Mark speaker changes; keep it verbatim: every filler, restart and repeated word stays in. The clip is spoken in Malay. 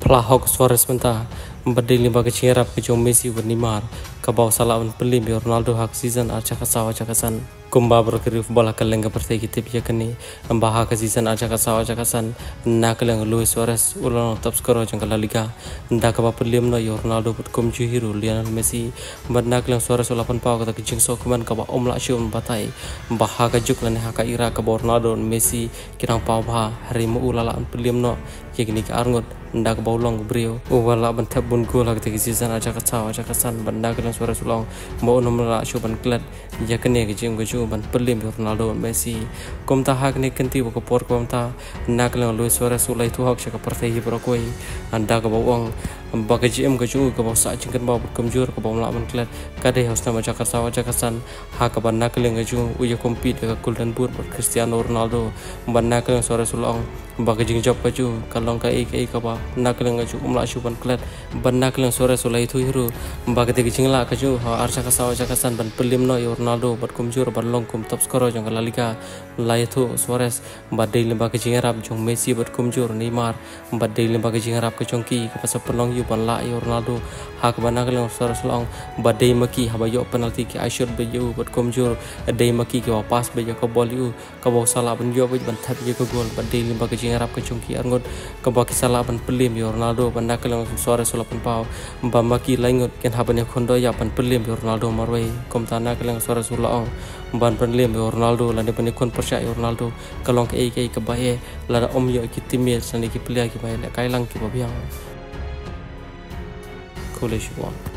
Speaker 1: Pelahok Suarez mentah berdili bagi cingirap ke jom Messi dan Neymar ke bawah salawan pelim ya Ronaldo hak season arca kasawa cakasan kumba berkiri bola kelengga pertegi tip ya kini embah ke season arca kasawa cakasan nak keleng Luis Suarez ulang top scorer jangka La Liga ndak ke pelim no ya Ronaldo berkum juhiru Lionel Messi nak keleng Suarez ulapan pau kata kejing sokuman ke bawah om la syum batai embah ke juk lan hak ira ke bawah Ronaldo Messi kirang pau bah harimu ulalan pelim no ya kini ke arngot ndak ke bawah long brio wala bentab bun gol hak tegi season aja kacaw aja kasan benda kelang suara sulong mau nomor la syuban klat ya kene ke jing ke ban pelim Ronaldo Messi kom ta hak ne kenti ko por kom ta nak lang Luis Suarez sulai tu hak syaka partai pro koi anda ke bawang bagi jim ke ju ke bawah sa jingkan bawah berkemjur ke bawah lawan klat kade harus nama aja kacaw aja kasan hak ban nak lang ke ju uya kompet ke Golden Boot Cristiano Ronaldo benda kelang suara sulong bagi jing job ke ju kalong ka e ke ka ba nak lang ke ju umla syuban klat benda kelang suara sulai tu hiru bagi tegi jingla ke ju ha arca kasaw aja kasan ban pelim no Ronaldo berkemjur ban long kum top scorer jang La Liga lai tu Suarez badai lemba ke jingarap jong Messi berkemjur Neymar badai lemba ke jingarap ke jongki ke pasal pelong yu ban la Ronaldo hak bana kelang suara sulong badai maki habayo penalti ke Aishur beju berkemjur dai maki ke pas beju ke bol yu ke bawa salah ban yo ban tap ye ke gol badai lemba ke jingarap ke jongki arngot ke baki salah ban pelim Ronaldo banda kelang Suarez ulapan pau mbamaki laingot ken habane khondo ya ban pelim Ronaldo marwai kom tana kelang Suarez ulaong ban pelim Ronaldo lande bani kon percaya Ronaldo kalong ke ke ke bae la om yo ki timel sani ki plia ki bae la kailang ki babiang college one